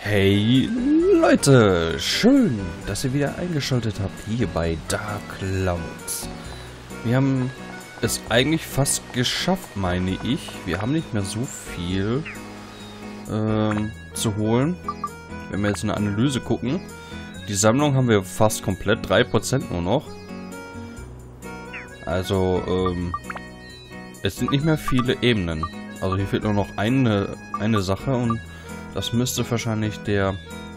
Hey Leute, schön, dass ihr wieder eingeschaltet habt hier bei Dark Clouds. Wir haben es eigentlich fast geschafft, meine ich. Wir haben nicht mehr so viel zu holen. Wenn wir jetzt eine Analyse gucken, die Sammlung haben wir fast komplett, 3% nur noch. Also, es sind nicht mehr viele Ebenen. Also hier fehlt nur noch eine Sache und das müsste wahrscheinlich der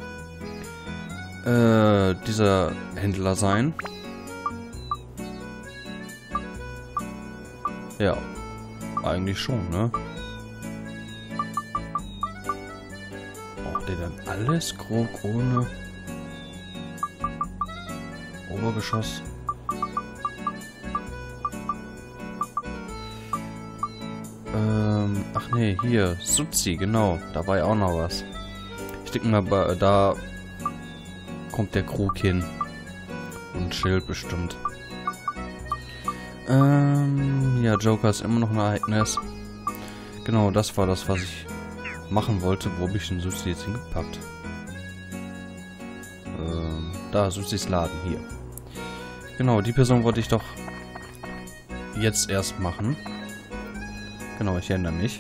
dieser Händler sein. Ja, eigentlich schon, ne? Braucht der dann alles grob ohne Obergeschoss? Ach nee, hier, Suzi, genau, da war ja auch noch was. Ich denke mal, da kommt der Krug hin. Und Schild bestimmt. Ja, Joker ist immer noch ein Ereignis. Genau, das war das, was ich machen wollte. Wo habe ich den Suzi jetzt hingepackt? Da, Suzis Laden, hier. Genau, die Person wollte ich doch jetzt erst machen. Genau, ich erinnere mich.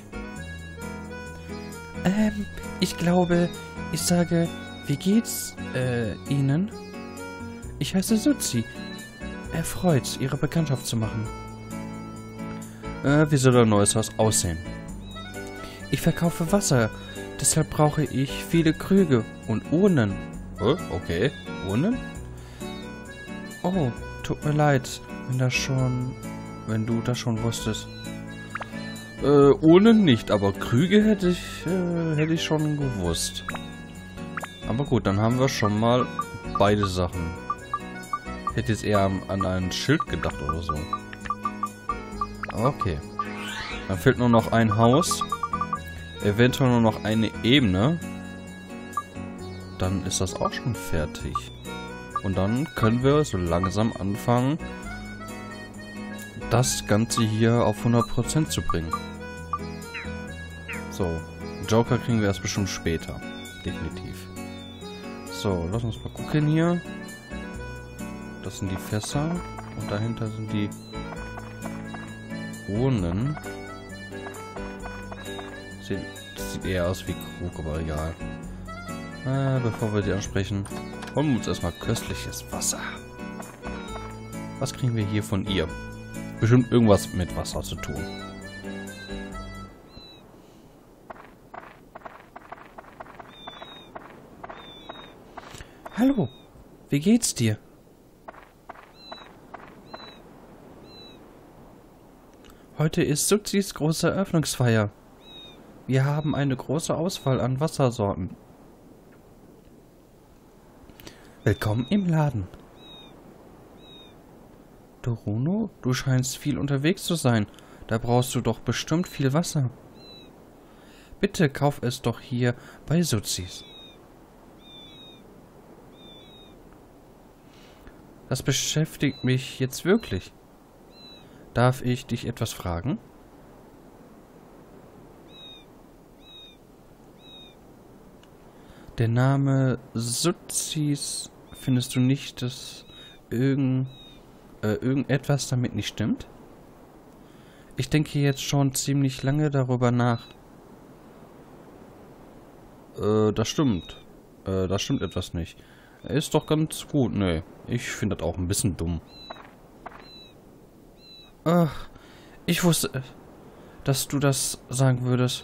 Ich glaube, ich sage, wie geht's, Ihnen? Ich heiße Suzi. Erfreut, Ihre Bekanntschaft zu machen. Wie soll dein neues Haus aussehen? Ich verkaufe Wasser, deshalb brauche ich viele Krüge und Urnen. Okay, Urnen? Oh, tut mir leid, wenn du das schon wusstest. Urnen nicht, aber Krüge hätte ich schon gewusst. Aber gut, dann haben wir schon mal beide Sachen. Ich hätte jetzt eher an ein Schild gedacht oder so. Okay. Dann fehlt nur noch ein Haus. Eventuell nur noch eine Ebene. Dann ist das auch schon fertig. Und dann können wir so langsam anfangen, das Ganze hier auf 100% zu bringen. So. Joker kriegen wir erst bestimmt später. Definitiv. So, lass uns mal gucken hier. Das sind die Fässer. Und dahinter sind die Urnen. Das sieht eher aus wie Krug, aber egal. Bevor wir die ansprechen, holen wir uns erstmal köstliches Wasser. Was kriegen wir hier von ihr? Bestimmt irgendwas mit Wasser zu tun. Hallo, wie geht's dir? Heute ist Suzis große Eröffnungsfeier. Wir haben eine große Auswahl an Wassersorten. Willkommen im Laden. Doruno, du scheinst viel unterwegs zu sein. Da brauchst du doch bestimmt viel Wasser. Bitte kauf es doch hier bei Suzis. Das beschäftigt mich jetzt wirklich. Darf ich dich etwas fragen? Der Name Suzis, findest du nicht, dass irgendetwas damit nicht stimmt? Ich denke jetzt schon ziemlich lange darüber nach. Das stimmt. Das stimmt etwas nicht. Ist doch ganz gut, ne. Ich finde das auch ein bisschen dumm. Ach, ich wusste, dass du das sagen würdest.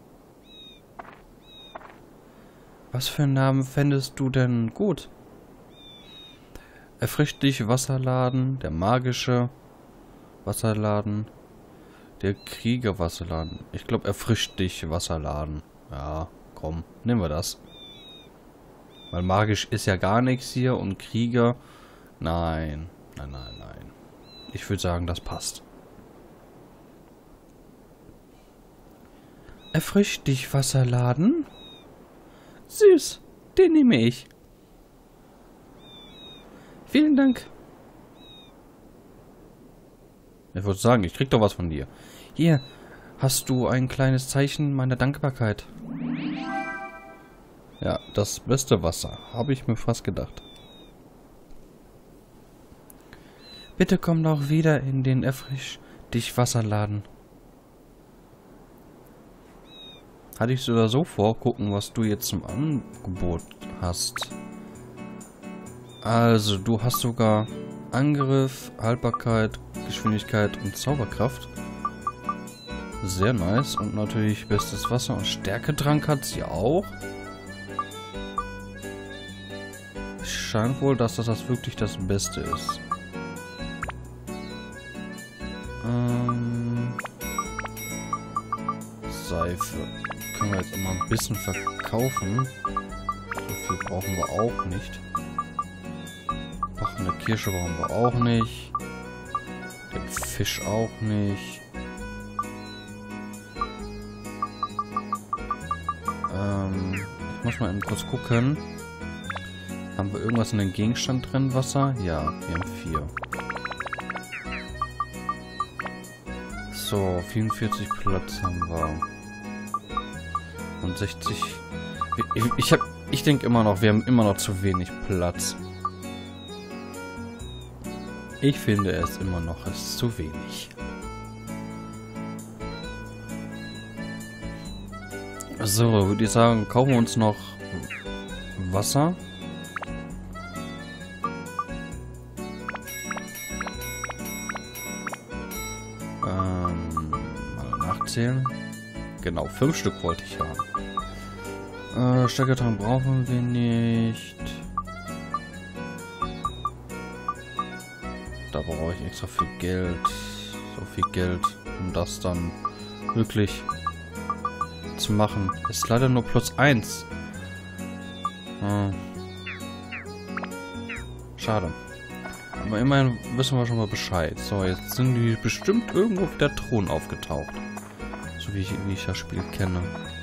Was für einen Namen fändest du denn gut? Erfrischt dich Wasserladen, der magische Wasserladen, der Kriegerwasserladen. Ich glaube, erfrischt dich Wasserladen. Ja, komm, nehmen wir das. Weil magisch ist ja gar nichts hier und Krieger. Nein. Ich würde sagen, das passt. Erfrischt dich Wasserladen? Süß, den nehme ich. Vielen Dank. Ich würde sagen, ich krieg doch was von dir. Hier, hast du ein kleines Zeichen meiner Dankbarkeit. Ja, das beste Wasser. Habe ich mir fast gedacht. Bitte komm doch wieder in den Erfrisch-Dich-Wasserladen. Hatte ich sogar so vor, gucken, was du jetzt zum Angebot hast. Also, du hast sogar Angriff, Haltbarkeit, Geschwindigkeit und Zauberkraft. Sehr nice. Und natürlich bestes Wasser und Stärketrank hat sie auch. Scheint wohl, dass das wirklich das Beste ist. Seife. Können wir jetzt immer ein bisschen verkaufen. So viel brauchen wir auch nicht. Eine Kirsche brauchen wir auch nicht. Den Fisch auch nicht. Ich muss mal eben kurz gucken. Haben wir irgendwas in den Gegenstand drin? Wasser? Ja, wir haben 4. So, 44 Platz haben wir. Und 60. Ich denke immer noch, wir haben immer noch zu wenig Platz. Ich finde es immer noch ist zu wenig. So, würde ich sagen, kaufen wir uns noch Wasser. Mal nachzählen. Genau, 5 Stück wollte ich haben. Stärketrank brauchen wir nicht. Da brauche ich extra viel Geld. So viel Geld, um das dann wirklich zu machen. Ist leider nur +1. Schade. Aber immerhin wissen wir schon mal Bescheid. So, jetzt sind die bestimmt irgendwo auf der Thron aufgetaucht. So wie ich das Spiel kenne.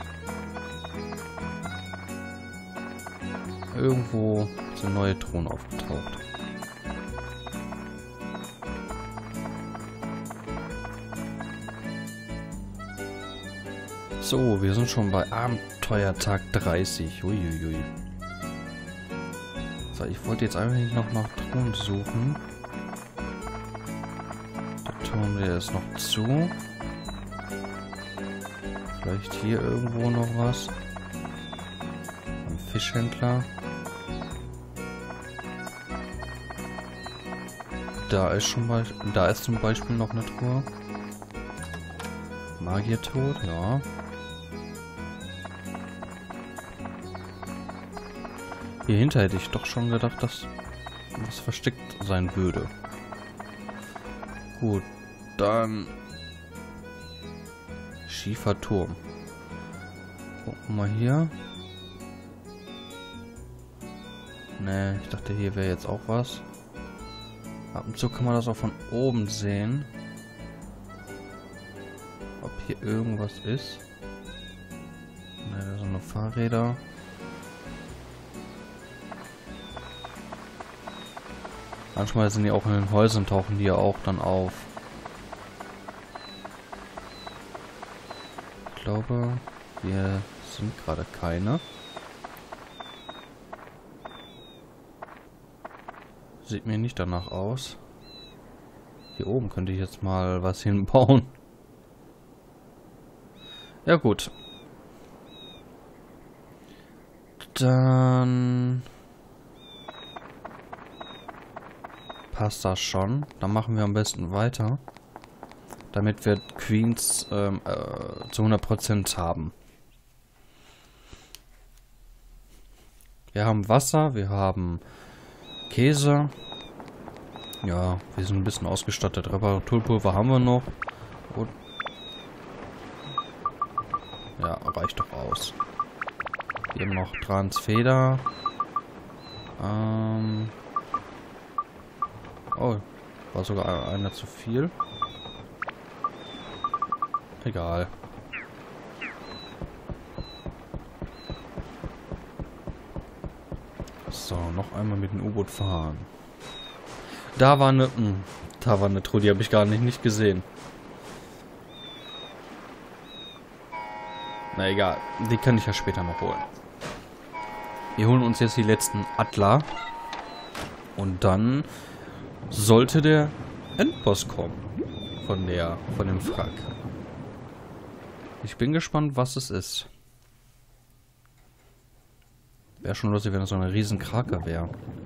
Irgendwo sind neue Thron aufgetaucht. So, wir sind schon bei Abenteuertag 30. Uiuiui. So, ich wollte jetzt eigentlich noch nach Thron suchen. Der Turm, der ist noch zu. Vielleicht hier irgendwo noch was. Ein Fischhändler. Da ist zum Beispiel noch eine Truhe. Magiertod, ja. Hier hinter hätte ich doch schon gedacht, dass was versteckt sein würde. Gut, dann Schieferturm. Gucken wir mal hier. Ne, ich dachte, hier wäre jetzt auch was. Ab und zu kann man das auch von oben sehen. Ob hier irgendwas ist. Ne, da sind nur Fahrräder. Manchmal sind die auch in den Häusern, tauchen die ja auch dann auf. Ich glaube, hier sind gerade keine. Sieht mir nicht danach aus. Hier oben könnte ich jetzt mal was hinbauen. Ja gut. Dann passt das schon. Dann machen wir am besten weiter. Damit wir Queens zu 100% haben. Wir haben Wasser, wir haben Käse. Ja, wir sind ein bisschen ausgestattet. Reparaturpulver haben wir noch. Und ja, reicht doch aus. Wir haben noch Transfeder. Oh, war sogar einer zu viel. Egal. So, noch einmal mit dem U-Boot fahren. Da war eine Truhe, die habe ich gar nicht gesehen. Na egal, die kann ich ja später noch holen. Wir holen uns jetzt die letzten Adler. Und dann sollte der Endboss kommen. Von dem Wrack. Ich bin gespannt, was es ist. Wäre schon lustig, wenn das so eine riesen Krake wäre.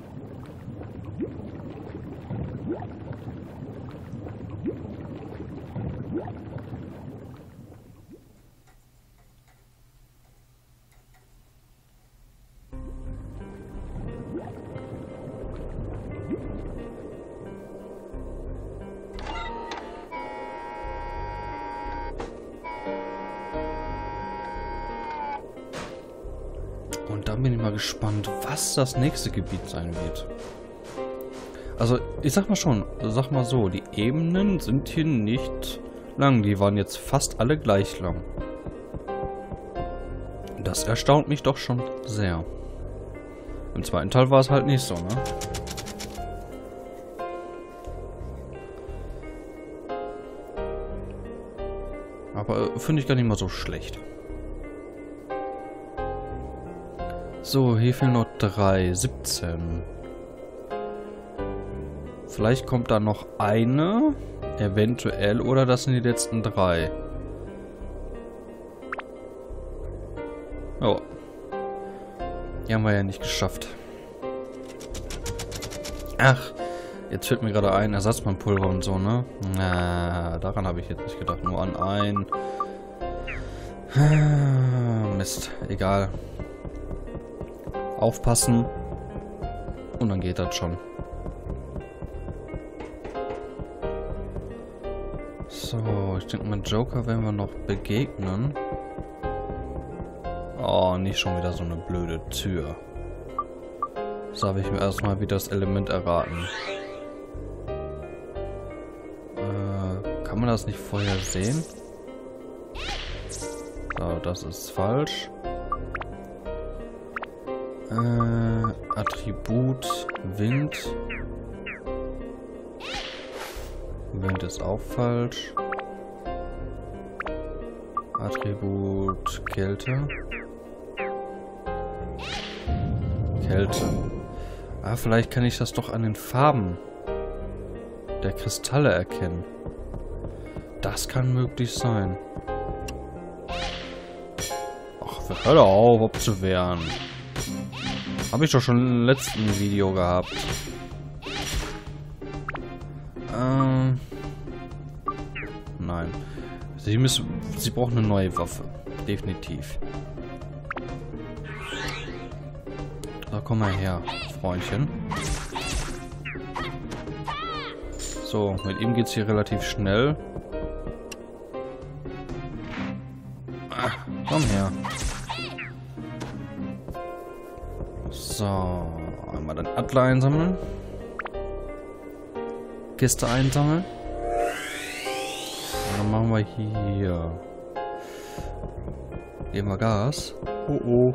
Und dann bin ich mal gespannt, was das nächste Gebiet sein wird. Also, ich sag mal so, die Ebenen sind hier nicht lang. Die waren jetzt fast alle gleich lang. Das erstaunt mich doch schon sehr. Im zweiten Teil war es halt nicht so, ne? Aber finde ich gar nicht mal so schlecht. So, hier fehlen noch 3. 17. Vielleicht kommt da noch eine. Eventuell. Oder das sind die letzten 3. Oh. Die haben wir ja nicht geschafft. Ach. Jetzt fällt mir gerade ein, Ersatzmannpulver und so, ne? Na, daran habe ich jetzt nicht gedacht. Nur an ein... Mist. Egal. Aufpassen. Und dann geht das schon. So, ich denke mal, Joker werden wir noch begegnen. Oh, nicht schon wieder so eine blöde Tür. So habe ich mir erstmal wieder das Element erraten. Kann man das nicht vorher sehen? So, das ist falsch. Attribut Wind. Wind ist auch falsch. Attribut Kälte. Kälte. Ah, vielleicht kann ich das doch an den Farben der Kristalle erkennen. Das kann möglich sein. Ach, hör doch auf, abzuwehren. Habe ich doch schon im letzten Video gehabt. Nein. Sie brauchen eine neue Waffe. Definitiv. So, komm mal her, Freundchen. So, mit ihm geht's hier relativ schnell. Komm her. So, einmal den Adler einsammeln. Kiste einsammeln. Und dann machen wir hier. Geben wir Gas. Oh oh.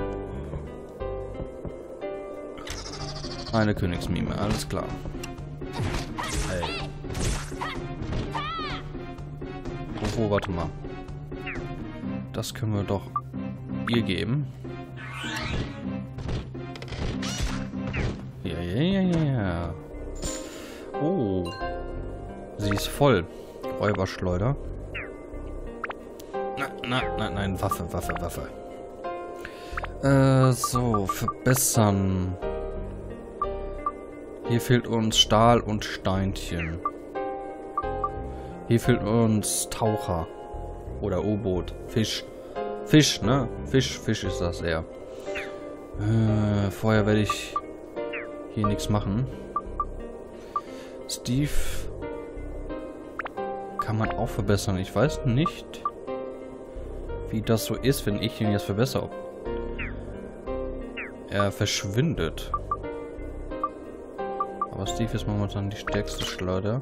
Eine Königsmime, alles klar. Hey. Oh, warte mal. Das können wir doch ihr geben. Ja. Oh. Sie ist voll. Räuberschleuder. Nein. Waffe. So, verbessern. Hier fehlt uns Stahl und Steinchen. Hier fehlt uns Taucher. Oder U-Boot. Fisch. Fisch, ne? Fisch ist das eher. Vorher werde ich hier nichts machen. Steve kann man auch verbessern. Ich weiß nicht, wie das so ist, wenn ich ihn jetzt verbessere. Er verschwindet. Aber Steve ist momentan die stärkste Schleuder.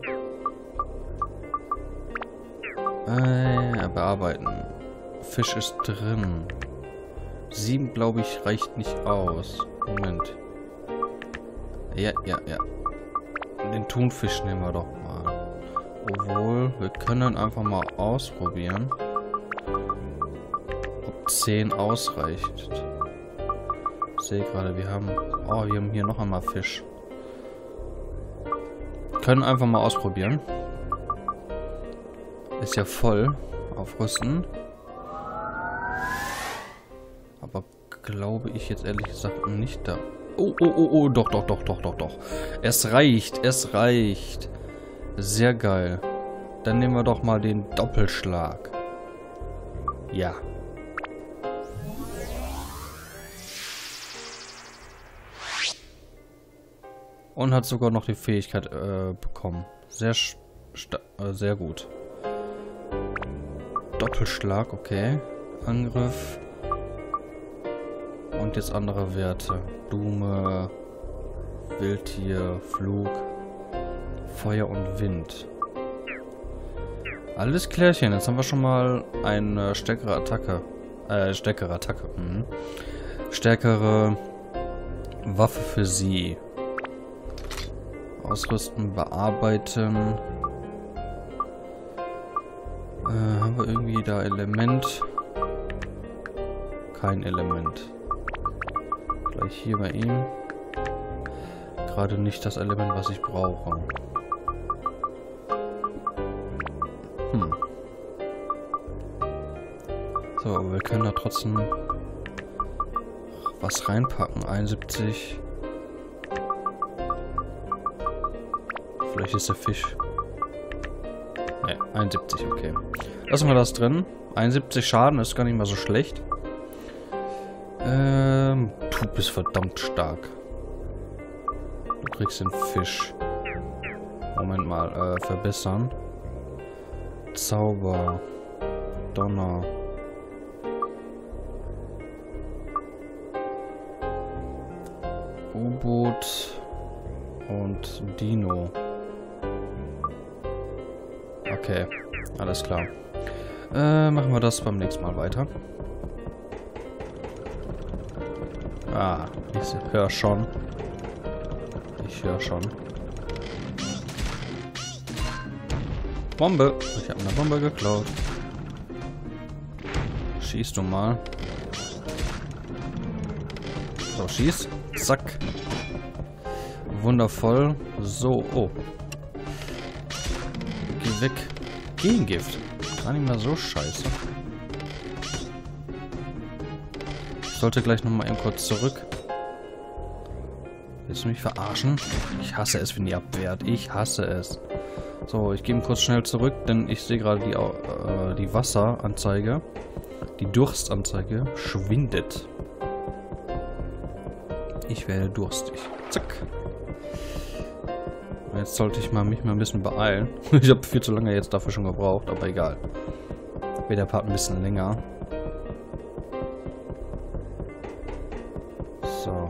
Bearbeiten. Fisch ist drin. 7, glaube ich, reicht nicht aus. Moment. Ja. Den Thunfisch nehmen wir doch mal. Obwohl, wir können einfach mal ausprobieren, ob 10 ausreicht. sehe gerade, wir haben hier noch einmal Fisch. Können einfach mal ausprobieren. Ist ja voll. Aufrüsten. Aber glaube ich jetzt ehrlich gesagt nicht da. Oh, doch. Es reicht. Sehr geil. Dann nehmen wir doch mal den Doppelschlag. Ja. Und hat sogar noch die Fähigkeit bekommen. Sehr gut. Doppelschlag, okay. Angriff. Und jetzt andere Werte. Blume, Wildtier, Flug, Feuer und Wind. Alles klärchen. Jetzt haben wir schon mal eine stärkere Attacke. Stärkere Waffe für sie. Ausrüsten, bearbeiten. Haben wir irgendwie da Element? Kein Element. Gleich hier bei ihm. Gerade nicht das Element, was ich brauche. So, aber wir können da trotzdem was reinpacken. 71. Vielleicht ist der Fisch. Ne, 71, okay. Lassen wir das drin. 71 Schaden ist gar nicht mal so schlecht. Du bist verdammt stark. Du kriegst den Fisch. Moment mal, verbessern. Zauber. Donner. U-Boot. Und Dino. Okay, alles klar. Machen wir das beim nächsten Mal weiter. Ah, ich höre schon. Bombe! Ich habe eine Bombe geklaut. Schieß du mal. So, schieß. Zack. Wundervoll. So, oh. Geh weg. Gegengift. Gar nicht mal so scheiße. Ich sollte gleich nochmal eben kurz zurück. Willst du mich verarschen? Ich hasse es, wenn die abwehrt. Ich hasse es. So, ich gehe kurz schnell zurück, denn ich sehe gerade die Wasseranzeige. Die Durstanzeige schwindet. Ich werde durstig. Zack. Jetzt sollte ich mich mal ein bisschen beeilen. Ich habe viel zu lange jetzt dafür schon gebraucht, aber egal. Wird der Part ein bisschen länger. So.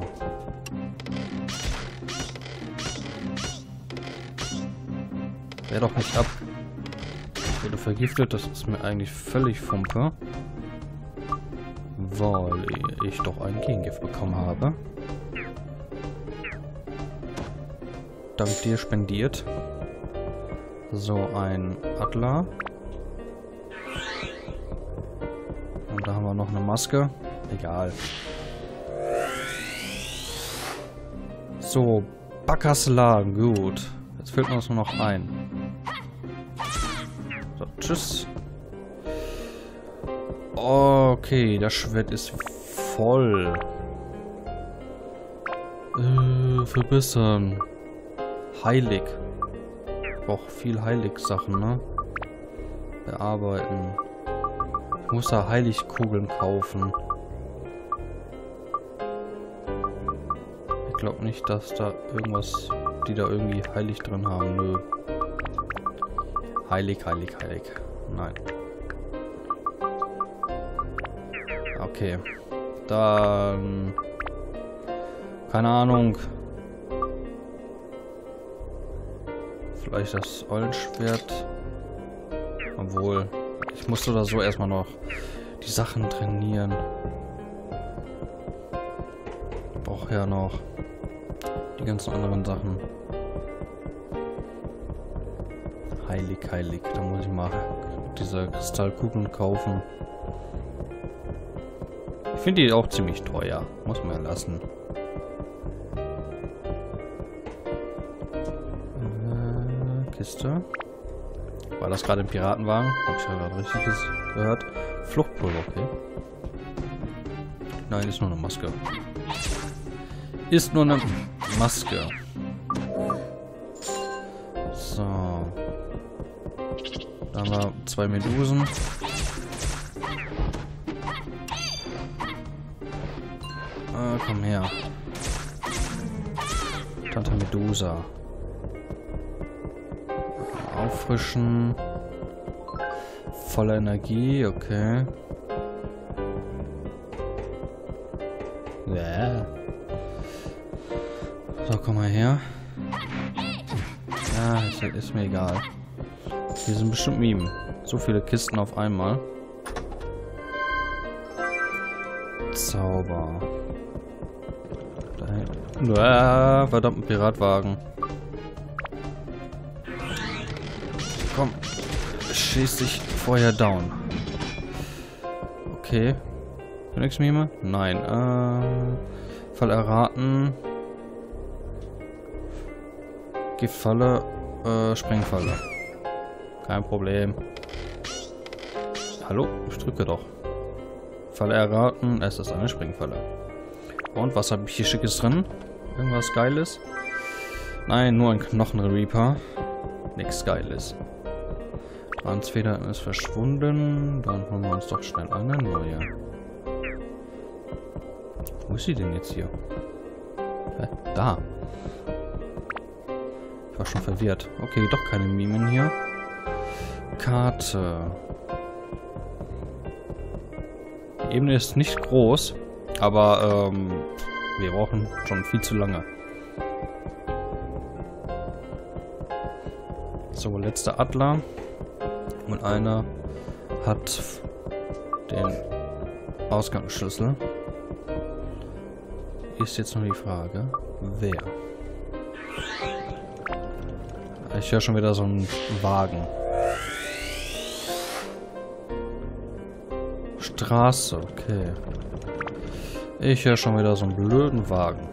Wehr doch nicht ab. Ich wurde vergiftet, das ist mir eigentlich völlig Fumpe. Weil ich doch ein Gegengift bekommen habe. Dank dir spendiert. So, ein Adler. Und da haben wir noch eine Maske. Egal. So, Backersladen. Gut. Jetzt fehlt uns nur noch ein. So, tschüss. Okay, das Schwert ist voll. Verbessern. Heilig. Auch viel Heilig-Sachen, ne? Bearbeiten. Ich muss da Heiligkugeln kaufen. Ich glaube nicht, dass da irgendwas, die da irgendwie heilig drin haben. Nö. Heilig. Nein. Okay. Dann... Keine Ahnung. Vielleicht das Eulenschwert. Obwohl, ich musste da so erstmal noch die Sachen trainieren. Ich brauche ja noch die ganzen anderen Sachen. Heilig. Da muss ich mal diese Kristallkugeln kaufen. Ich finde die auch ziemlich teuer. Muss man ja lassen. Kiste. War das gerade ein Piratenwagen? Hab ich ja gerade richtig gehört. Fluchtpulver, okay. Nein, ist nur eine Maske. Ist nur eine Maske. So. Da haben wir 2 Medusen. Komm her. Tante Medusa. Auffrischen. Voller Energie, okay. Ja. So, komm mal her. Ja, ist mir egal. Hier sind bestimmt Mimen. So viele Kisten auf einmal. Zauber. Verdammt, ein Piratwagen. Komm. Schieß dich vorher down. Okay. Phoenix Mime? Nein. Fall erraten. Giftfalle. Sprengfalle. Kein Problem. Hallo? Ich drücke doch. Falle erraten. Es ist eine Sprengfalle. Und was habe ich hier Schickes drin? Irgendwas Geiles? Nein, nur ein Knochenreaper. Nichts Geiles. Transfeder ist verschwunden. Dann holen wir uns doch schnell eine neue. Wo ist sie denn jetzt hier? Da. Ich war schon verwirrt. Okay, doch keine Mimen hier. Karte. Die Ebene ist nicht groß, aber wir brauchen schon viel zu lange. So, letzter Adler. Und einer hat den Ausgangsschlüssel. Ist jetzt nur die Frage, wer? Ich höre schon wieder so einen Wagen. Straße, okay. Ich höre schon wieder so einen blöden Wagen.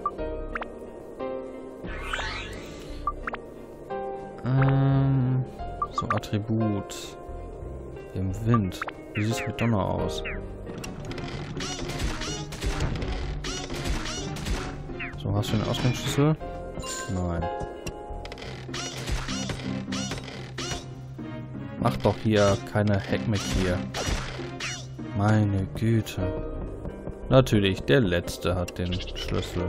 So, Attribut. Im Wind. Wie sieht es mit Donner aus? So, hast du den Ausgangsschlüssel? Nein. Mach doch hier keine Heckmeck hier. Meine Güte. Natürlich, der Letzte hat den Schlüssel.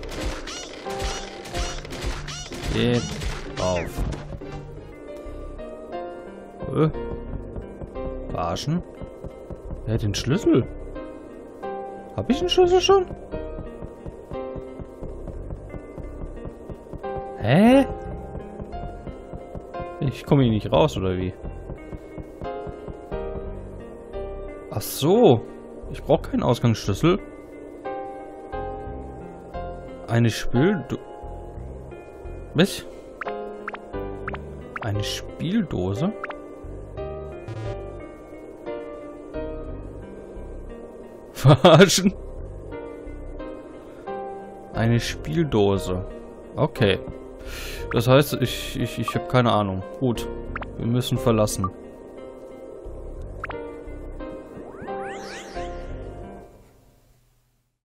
Geht auf. Verarschen? Wer hat den Schlüssel? Hab ich den Schlüssel schon? Hä? Ich komme hier nicht raus, oder wie? Ach so. Ich brauche keinen Ausgangsschlüssel. Eine Was? Eine Spieldose? Verarschen? Eine Spieldose. Okay. Das heißt, ich habe keine Ahnung. Gut. Wir müssen verlassen.